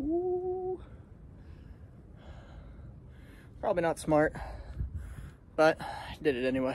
Ooh. Probably not smart, but I did it anyway.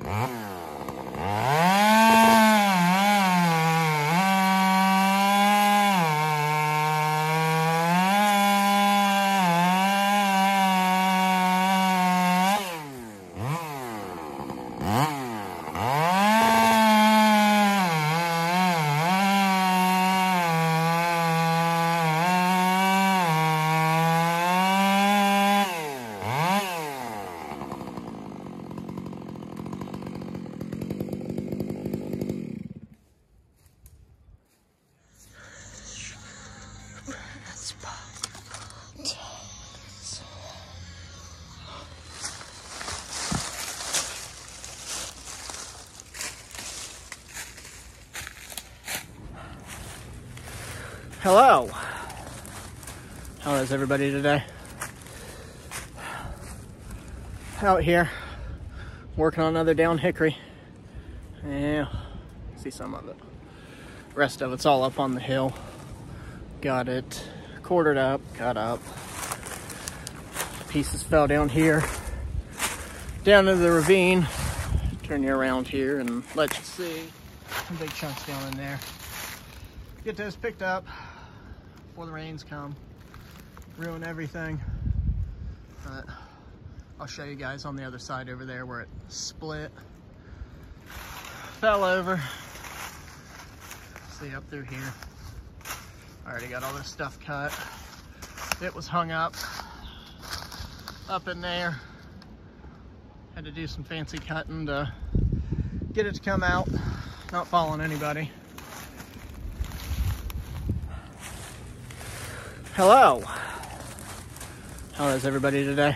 Hello. How is everybody today? Out here working on another down hickory. Yeah, see some of it. Rest of it's all up on the hill. Got it quartered up, cut up. Pieces fell down here, down into the ravine. Turn you around here and let you see some big chunks down in there. Get those picked up before the rains come, ruin everything. But I'll show you guys on the other side over there where it split, fell over. See up through here. I already got all this stuff cut. It was hung up in there. Had to do some fancy cutting to get it to come out, not falling anybody. Hello. How is everybody today?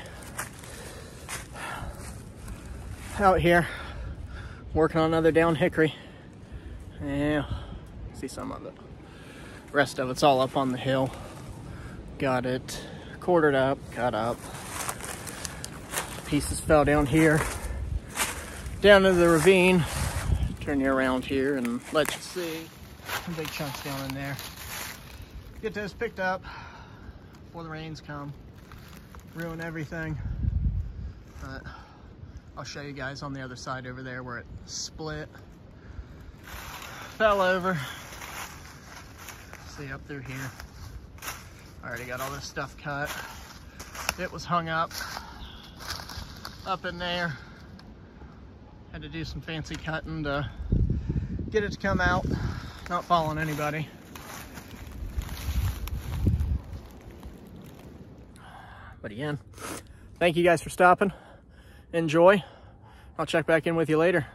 Out here working on another down hickory. Yeah, see some of it. Rest of it's all up on the hill. Got it quartered up, cut up. Pieces fell down here, down into the ravine. Turn you around here and let you see some big chunks down in there. Get those picked up before the rains come, ruin everything. But I'll show you guys on the other side over there where it split, fell over. See up through here. I already got all this stuff cut. It was hung up in there. Had to do some fancy cutting to get it to come out, not falling anybody. But again, thank you guys for stopping. Enjoy. I'll check back in with you later.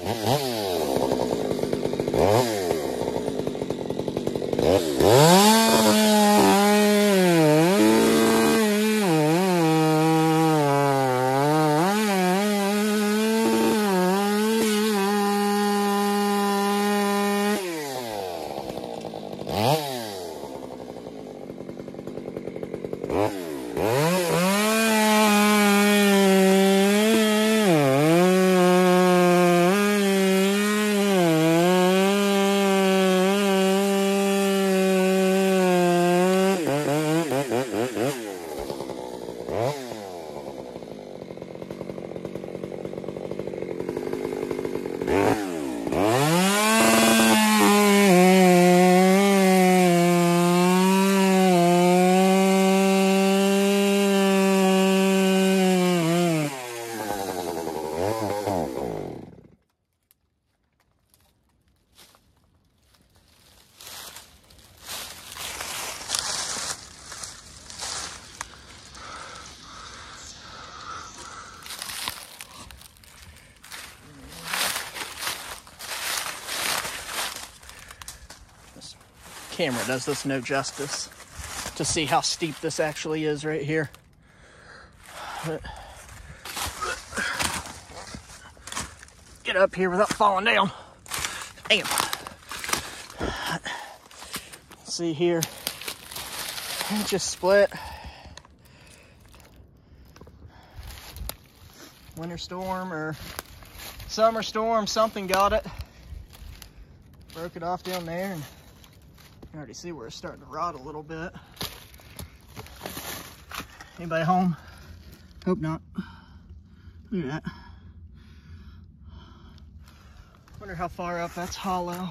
Camera does this no justice to see how steep this actually is right here. But get up here without falling down. Damn. See here, it just split. Winter storm or summer storm, something got it. Broke it off down there, and you can already see where it's starting to rot a little bit. Anybody home? Hope not. Look at that. Wonder how far up that's hollow.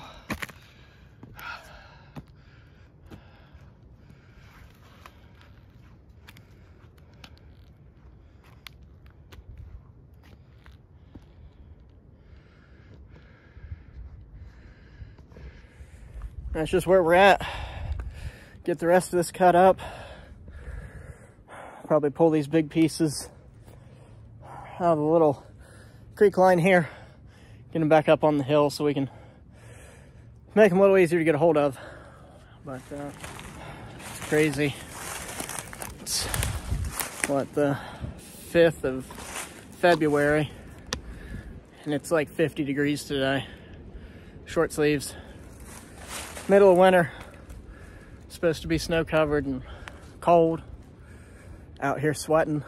That's just where we're at. Get the rest of this cut up. Probably pull these big pieces out of the little creek line here. Get them back up on the hill so we can make them a little easier to get a hold of. But it's crazy. It's what, the 5th of February, and it's like 50 degrees today. Short sleeves. Middle of winter. Supposed to be snow covered and cold. Out here sweating.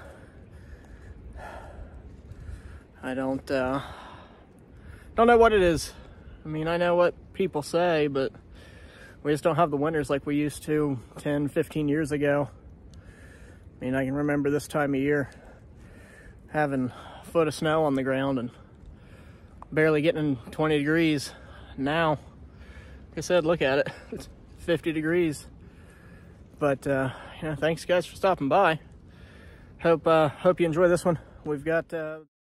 I don't know what it is. I mean, I know what people say, but we just don't have the winters like we used to 10, 15 years ago. I mean, I can remember this time of year having a foot of snow on the ground and barely getting 20 degrees. Now, like I said, look at it. It's 50 degrees. But, you know, thanks guys for stopping by. Hope you enjoy this one. We've got